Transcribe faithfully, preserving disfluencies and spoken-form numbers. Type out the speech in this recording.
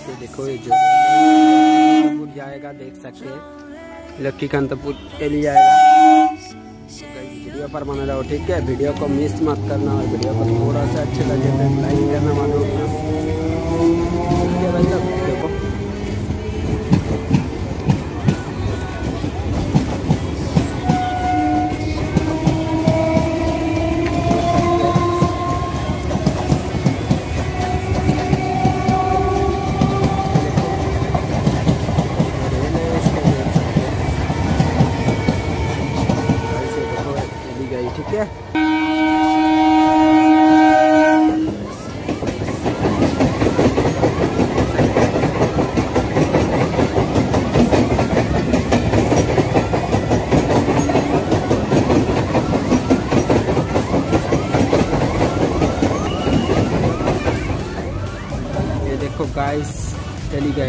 ये देखो ये जो जाएगा देख सकते हैं लक्कीकांतपुर चली जाएगा। वीडियो पर बना रहो ठीक है, वीडियो को मिस मत करना और वीडियो को थोड़ा सा अच्छे लगे तो लाइक करना मत भूलना ठीक है भाई साहब। देखो ठीक है। ये देखो गाइस चली गई।